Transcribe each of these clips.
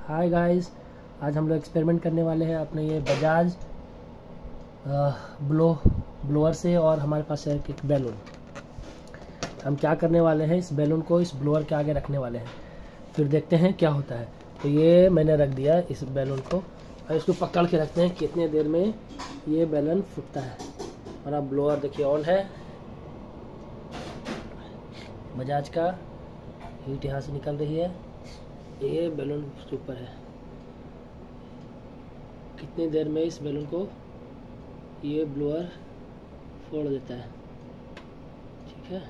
Hi guys, आज हम लोग एक्सपेरिमेंट करने वाले हैं अपने ये बजाज ब्लोअर से। और हमारे पास है एक बैलून। हम क्या करने वाले हैं, इस बैलून को इस ब्लोअर के आगे रखने वाले हैं, फिर देखते हैं क्या होता है। तो ये मैंने रख दिया इस बैलून को, और इसको पकड़ के रखते हैं कितने देर में ये बैलून फूटता है। और अब ब्लोअर देखिए ऑन है, बजाज का हीट यहाँ से निकल रही है, ये बैलून ऊपर है। कितनी देर में इस बैलून को ये ब्लोअर फोड़ देता है, ठीक है।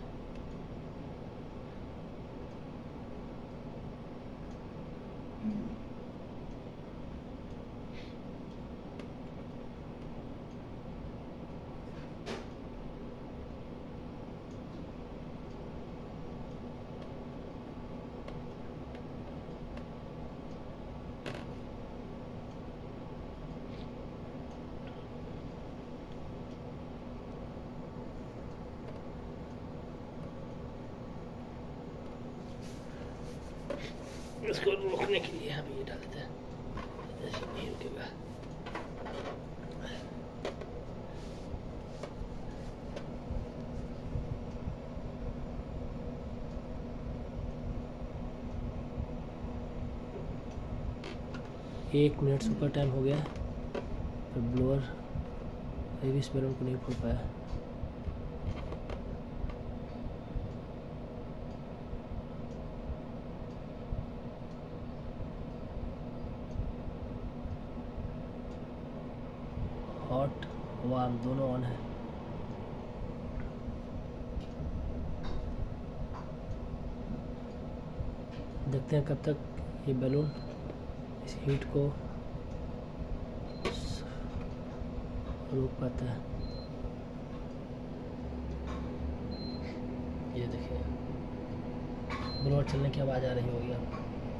इसको रोकने के लिए हम ये डालते हैं, ऐसे नहीं रुकेगा। एक मिनट से ऊपर टाइम हो गया, तो ब्लोअर अभी भी इस बैलून को नहीं फोड़ पाया। हॉट वार्म दोनों ऑन है। देखते हैं कब तक ये बैलून इस हीट को रोक पाता है। ये देखिए ब्लोअर चलने की आवाज़ आ रही होगी आपको।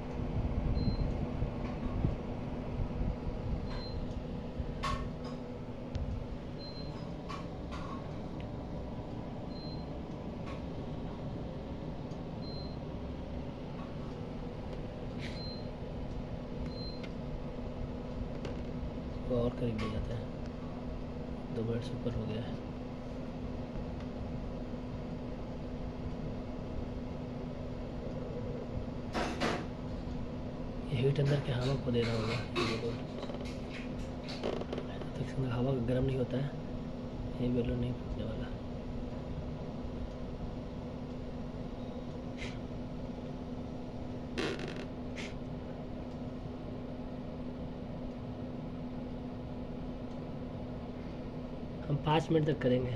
और करीब ले जाता है, 2 मिनट से ऊपर हो गया है। ये हीट अंदर के हवा को दे रहा होगा, तक हवा गर्म नहीं होता है, ये बैलून नहीं फूटने वाला। हम 5 मिनट तक करेंगे।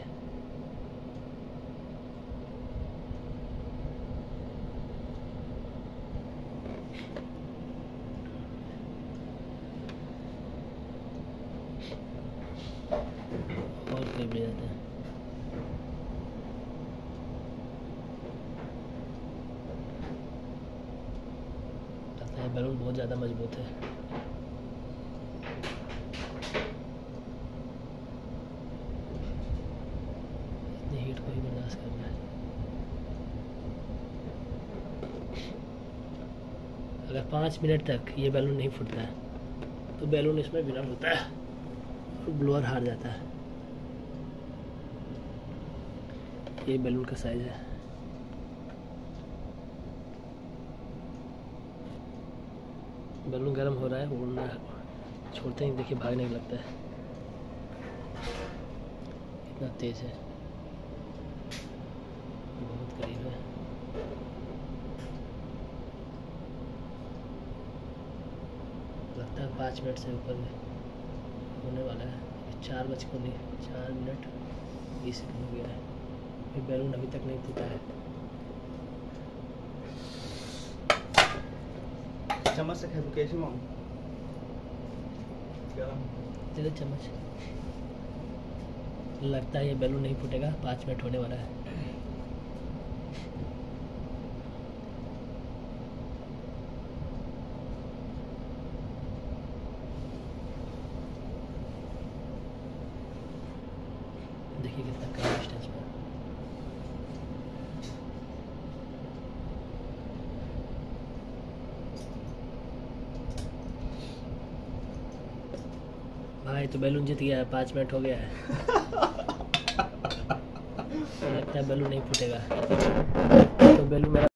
और करीब ले जाते हैं। लगता है बैलून बहुत ज़्यादा मजबूत है। हीट को ही बर्दाश्त करना है। अगर 5 मिनट तक ये बैलून नहीं फूटता है तो बैलून इसमें विलर होता है और ब्लोअर हार जाता है। ये बैलून का साइज है। बैलून गर्म हो रहा है, उड़ना छोड़ते ही देखिए भागने लगता है, इतना तेज है, बहुत करीब है। लगता है 5 मिनट से ऊपर होने वाला है। 4 मिनट 20 सेकंड हो गया है, फिर बैलून अभी तक नहीं फूटा है। चम्मच से खाए तो कैसे मांग चलो चम्मच। लगता है ये बैलून नहीं फूटेगा, 5 मिनट होने वाला है। देखिए कितना कम डिस्टेंस में। भाई तो बैलून जीत गया है, 5 मिनट हो गया है। लगता है बैलून नहीं फूटेगा। तो बैलून मेरा